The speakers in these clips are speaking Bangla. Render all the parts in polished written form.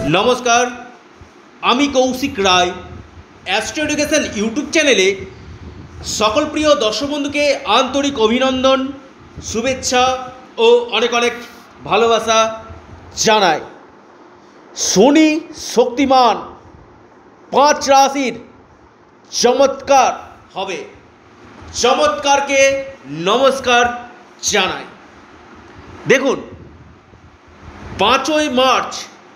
নমস্কার, আমি Koushik Roy. Astro education YouTube চ্যানেলে সকল প্রিয় দর্শক বন্ধুকে আন্তরিক অভিনন্দন, শুভেচ্ছা ও অনেক অনেক ভালোবাসা জানাই। শনি শক্তিমান 5 রাশির চমৎকার হবে, চমৎকারকে নমস্কার জানাই। দেখুন, 5ই মার্চ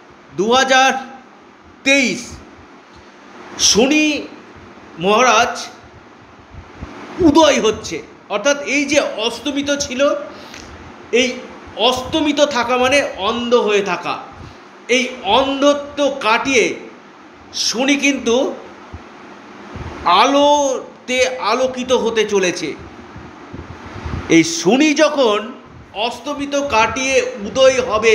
2023 শনি মহারাজ উদয় হচ্ছে, অর্থাৎ এই যে অস্তমিত ছিল, এই অস্তমিত থাকা মানে অন্ধ হয়ে থাকা, এই অন্ধত্ব কাটিয়ে শনি কিন্তু আলোতে আলোকিত হতে চলেছে। এই শনি যখন অস্তমিত কাটিয়ে উদয় হবে,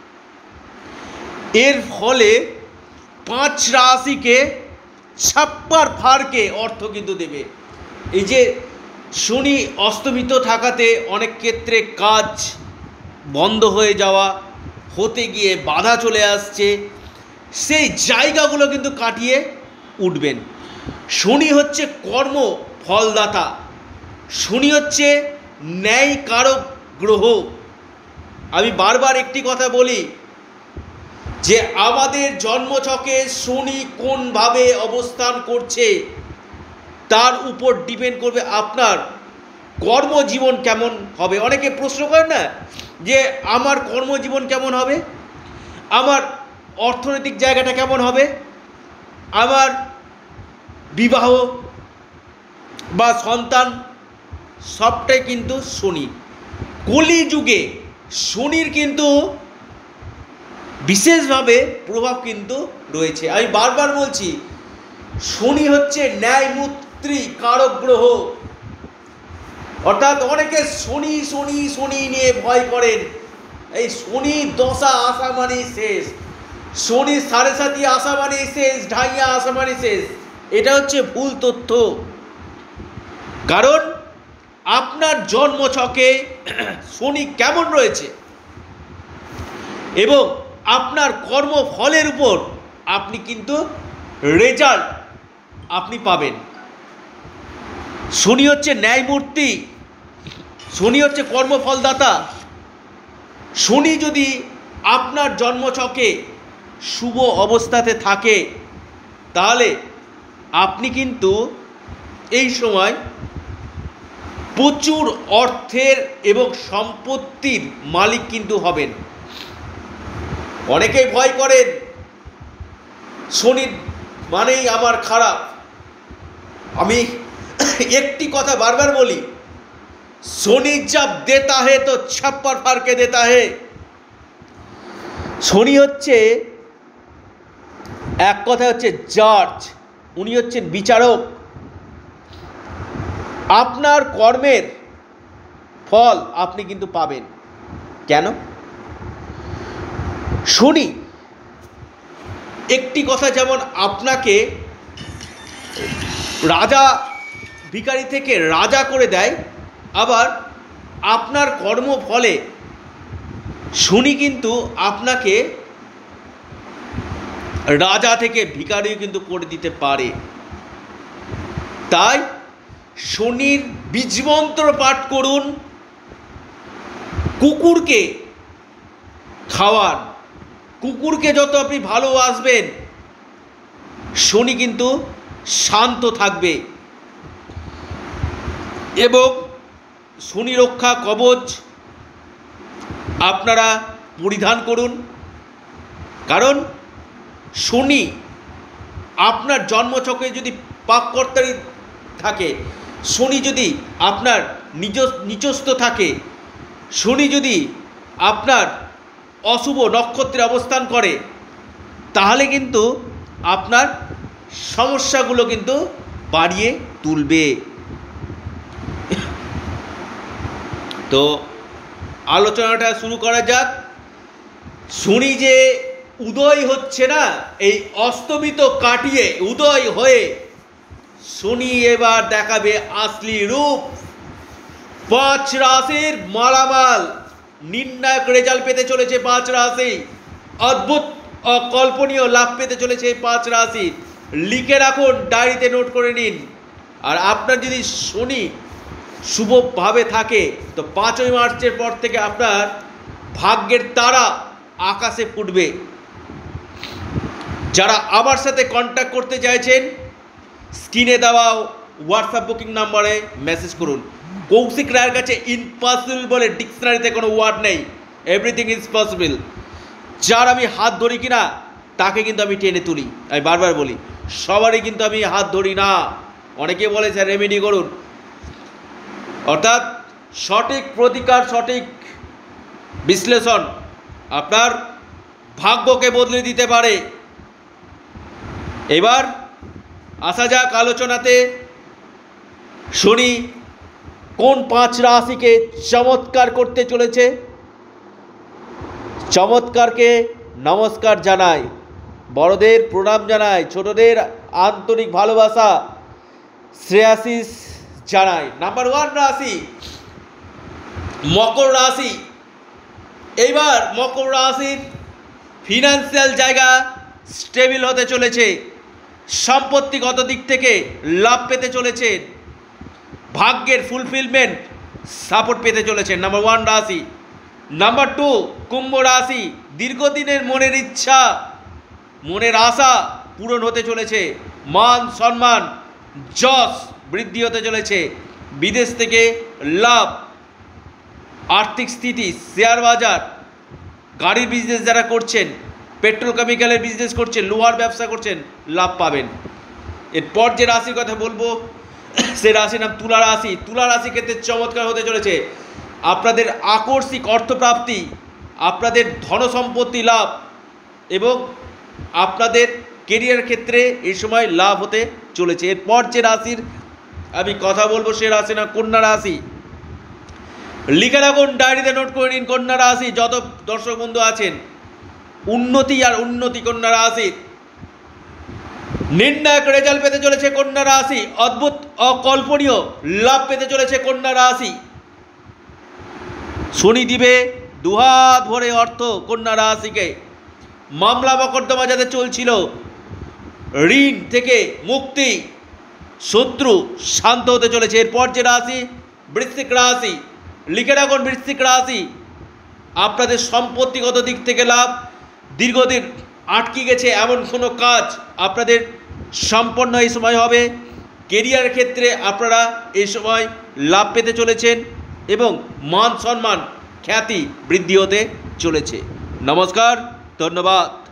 এর ফলে 5 রাশিকে ছাপ্পার ফারকে অর্থ কিন্তু দেবে। এই যে শনি অস্তমিত থাকাতে অনেক ক্ষেত্রে কাজ বন্ধ হয়ে যাওয়া, হতে গিয়ে বাধা চলে আসছে, সেই জায়গাগুলো কিন্তু কাটিয়ে উঠবেন। শনি হচ্ছে কর্ম ফলদাতা, শনি হচ্ছে ন্যায় কারক গ্রহ। আমি বারবার একটি কথা বলি যে আমাদের জন্মছকে শনি কোনভাবে অবস্থান করছে তার উপর ডিপেন্ড করবে আপনার কর্মজীবন কেমন হবে। অনেকে প্রশ্ন করেন না যে আমার কর্মজীবন কেমন হবে, আমার অর্থনৈতিক জায়গাটা কেমন হবে, আমার বিবাহ বা সন্তান, সবটাই কিন্তু শনি। কলিযুগে শনির কিন্তু বিশেষভাবে প্রভাব কিন্তু রয়েছে। আমি বারবার বলছি, শনি হচ্ছে ন্যায়মূর্তি কারক গ্রহ। অর্থাৎ অনেকে শনি শনি শনি নিয়ে ভয় করেন। এই শনি দশা আসা মানে শেষ, শনি 7.5 আসা মানে শেষ, ঢাইয়া আসা মানে শেষ। এটা হচ্ছে ভুল তথ্য। কারণ আপনার জন্মছকে শনি কেমন রয়েছে এবং আপনার কর্মফলের উপর আপনি কিন্তু রেজাল্ট আপনি পাবেন। শনি হচ্ছে ন্যায়মূর্তি, শনি হচ্ছে কর্মফলদাতা। শনি যদি আপনার জন্মছকে শুভ অবস্থাতে থাকে তাহলে আপনি কিন্তু এই সময় প্রচুর অর্থের এবং সম্পত্তির মালিক কিন্তু হবেন। অনেকেই ভয় করেন শনি মানেই আমার খারাপ। আমি একটি কথা বারবার বলি, শনি জব দেতা হে তো ছাপ্পার ফারকে দেতা হে। শনি হচ্ছে এক কথা হচ্ছে জাজ, উনি হচ্ছেন বিচারক। আপনার কর্মের ফল আপনি কিন্তু পাবেন। কেন? শনি একটি কথা যেমন আপনাকে রাজা ভিখারি থেকে রাজা করে দেয়, আবার আপনার কর্মফলে শনি কিন্তু আপনাকে রাজা থেকে ভিখারিও কিন্তু করে দিতে পারে। তাই শনির বীজমন্ত্র পাঠ করুন, কুকুরকে খাওয়ান। কুকুরকে যত আপনি ভালোবাসবেন শনি কিন্তু শান্ত থাকবে। এবং শনি রক্ষা কবচ আপনারা পরিধান করুন। কারণ শনি আপনার জন্মছকে যদি পাপকর্তারি থাকে, শনি যদি আপনার নিচস্থ থাকে, শনি যদি আপনার অশুভ নক্ষত্রে অবস্থান করে, তাহলে কিন্তু আপনার সমস্যাগুলো কিন্তু বাড়িয়ে তুলবে। তো আলোচনাটা শুরু করা যাক। শনি যে উদয় হচ্ছে না, এই অস্তমিত কাটিয়ে উদয় হয়ে শনি এবার দেখাবে আসলি রূপ। 5 রাশির মালামাল নির্ণায়ক রেজাল্ট পেতে চলেছে 5 রাশি। অদ্ভুত অকল্পনীয় লাভ পেতে চলেছে এই 5 রাশি। লিখে রাখুন, ডায়েরিতে নোট করে নিন। আর আপনার যদি শনি শুভভাবে থাকে তো 5ই মার্চের পর থেকে আপনার ভাগ্যের তারা আকাশে ফুটবে। যারা আমার সাথে কন্ট্যাক্ট করতে চাইছেন স্ক্রিনে দেওয়া হোয়াটসঅ্যাপ বুকিং নাম্বারে মেসেজ করুন। কৌশিক রায়ের কাছে ইম্পসিবল বলে ডিকশনারিতে কোনো ওয়ার্ড নেই, এভরিথিং ইজ পসিবল। যার আমি হাত ধরি কিনা তাকে কিন্তু আমি টেনে তুলি। আমি বারবার বলি, সবারই কিন্তু আমি হাত ধরি না। অনেকে বলে স্যার রেমেডি করুন, অর্থাৎ সঠিক প্রতিকার, সঠিক বিশ্লেষণ আপনার ভাগ্যকে বদলে দিতে পারে। এবার আসা যাক আলোচনাতে, শনি কোন 5 রাশিকে চমৎকার করতে চলেছে। চমৎকারকে নমস্কার জানাই, বড়দের প্রণাম জানাই, ছোটদের আন্তরিক ভালোবাসা শ্রেয়াশিস জানাই। নাম্বার 1 রাশি মকর রাশি। এইবার মকর রাশির ফিনান্সিয়াল জায়গা স্টেবল হতে চলেছে, সম্পত্তিগত দিক থেকে লাভ পেতে চলেছে, ভাগ্যের ফুলফিলমেন্ট সাপোর্ট পেতে চলেছে। নাম্বার 1 রাশি। নাম্বার 2 কুম্ভ রাশি। দীর্ঘদিনের মনের ইচ্ছা, মনের আশা পূরণ হতে চলেছে, মান সম্মান যশ বৃদ্ধি হতে চলেছে, বিদেশ থেকে লাভ, আর্থিক স্থিতি, শেয়ার বাজার, গাড়ির বিজনেস যারা করছেন, পেট্রোল কেমিক্যালের বিজনেস করছেন, লোহার ব্যবসা করছেন, লাভ পাবেন। এরপর যে রাশির কথা বলবো সে রাশির নাম তুলা রাশি। তুলা রাশি ক্ষেত্রে চমৎকার হতে চলেছে, আপনাদের আকস্মিক অর্থপ্রাপ্তি, আপনাদের ধন সম্পত্তি লাভ এবং আপনাদের কেরিয়ার ক্ষেত্রে এই সময় লাভ হতে চলেছে। এরপর যে রাশির আমি কথা বলবো সে রাশি নাম কন্যা রাশি। লিখে রাখুন, ডায়েরিতে নোট করে নিন, কন্যা রাশি। যত দর্শক বন্ধু আছেন, উন্নতি আর উন্নতি কন্যা রাশির। নির্ণায়ক রেজাল্ট পেতে চলেছে কন্যা রাশি, অদ্ভুত অকল্পনীয় লাভ পেতে চলেছে কন্যা রাশি। শনি দিবে দুহাত ভরে অর্থ কন্যা রাশিকে। মামলা মকদ্দমা যাদের চলছিল, ঋণ থেকে মুক্তি, শত্রু শান্ত হতে চলেছে। এরপর যে রাশি বৃশ্চিক রাশি। লিখে রাখুন, বৃশ্চিক রাশি আপনাদের সম্পত্তিগত দিক থেকে লাভ, দীর্ঘদিন আটকে গেছে এমন কোনো কাজ আপনাদের সম্পন্ন এই সময় হবে। কেরিয়ার ক্ষেত্রে আপনারা এই সময় লাভ পেতে চলেছেন এবং মান সম্মান খ্যাতি বৃদ্ধি হতে চলেছে। নমস্কার, ধন্যবাদ।